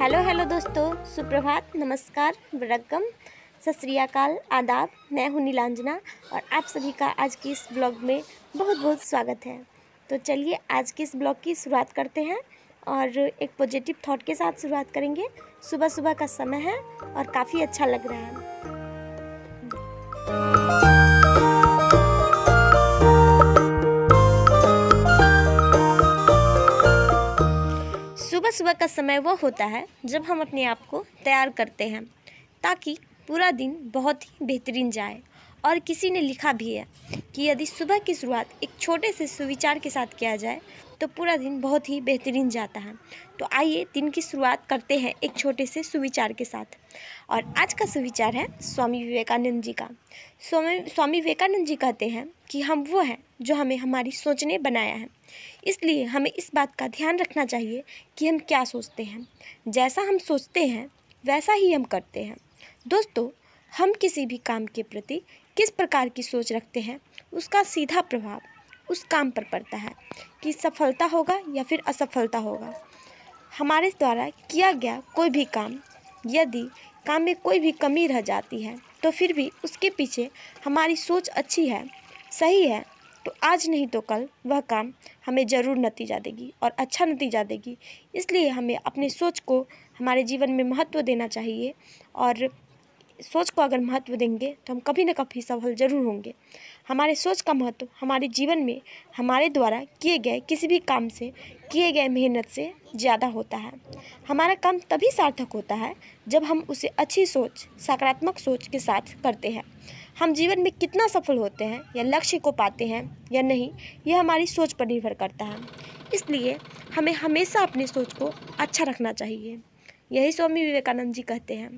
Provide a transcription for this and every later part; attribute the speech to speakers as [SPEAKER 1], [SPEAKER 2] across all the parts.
[SPEAKER 1] Hello दोस्तों, सुप्रभात, नमस्कार, वरकम, सत श्री अकाल, आदाब। मैं हूँ नीलांजना और आप सभी का आज की इस ब्लॉग में बहुत बहुत स्वागत है। तो चलिए आज के इस ब्लॉग की शुरुआत करते हैं और एक पॉजिटिव थॉट के साथ शुरुआत करेंगे। सुबह सुबह का समय है और काफ़ी अच्छा लग रहा है। सुबह सुबह का समय वो होता है जब हम अपने आप को तैयार करते हैं ताकि पूरा दिन बहुत ही बेहतरीन जाए। और किसी ने लिखा भी है कि यदि सुबह की शुरुआत एक छोटे से सुविचार के साथ किया जाए तो पूरा दिन बहुत ही बेहतरीन जाता है। तो आइए दिन की शुरुआत करते हैं एक छोटे से सुविचार के साथ। और आज का सुविचार है स्वामी विवेकानंद जी का। स्वामी विवेकानंद जी कहते हैं कि हम वो हैं जो हमें हमारी सोच ने बनाया है, इसलिए हमें इस बात का ध्यान रखना चाहिए कि हम क्या सोचते हैं। जैसा हम सोचते हैं वैसा ही हम करते हैं। दोस्तों, हम किसी भी काम के प्रति किस प्रकार की सोच रखते हैं उसका सीधा प्रभाव उस काम पर पड़ता है कि सफलता होगा या फिर असफलता होगा। हमारे द्वारा किया गया कोई भी काम, यदि काम में कोई भी कमी रह जाती है तो फिर भी उसके पीछे हमारी सोच अच्छी है, सही है, तो आज नहीं तो कल वह काम हमें ज़रूर नतीजा देगी और अच्छा नतीजा देगी। इसलिए हमें अपनी सोच को हमारे जीवन में महत्व देना चाहिए और सोच को अगर महत्व देंगे तो हम कभी न कभी सफल ज़रूर होंगे। हमारे सोच का महत्व हमारे जीवन में हमारे द्वारा किए गए किसी भी काम से, किए गए मेहनत से ज़्यादा होता है। हमारा काम तभी सार्थक होता है जब हम उसे अच्छी सोच, सकारात्मक सोच के साथ करते हैं। हम जीवन में कितना सफल होते हैं या लक्ष्य को पाते हैं या नहीं, यह हमारी सोच पर निर्भर करता है। इसलिए हमें हमेशा अपनी सोच को अच्छा रखना चाहिए, यही स्वामी विवेकानंद जी कहते हैं।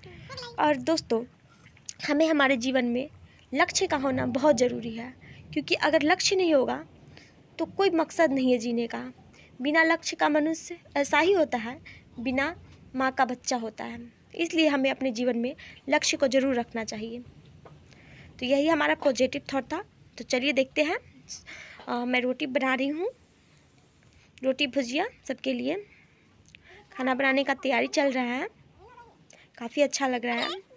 [SPEAKER 1] और दोस्तों, हमें हमारे जीवन में लक्ष्य का होना बहुत ज़रूरी है, क्योंकि अगर लक्ष्य नहीं होगा तो कोई मकसद नहीं है जीने का। बिना लक्ष्य का मनुष्य ऐसा ही होता है, बिना माँ का बच्चा होता है। इसलिए हमें अपने जीवन में लक्ष्य को ज़रूर रखना चाहिए। तो यही हमारा पॉजिटिव थॉट था। तो चलिए देखते हैं। मैं रोटी बना रही हूँ, रोटी भुजिया सबके लिए। खाना बनाने का तैयारी चल रहा है, काफ़ी अच्छा लग रहा है।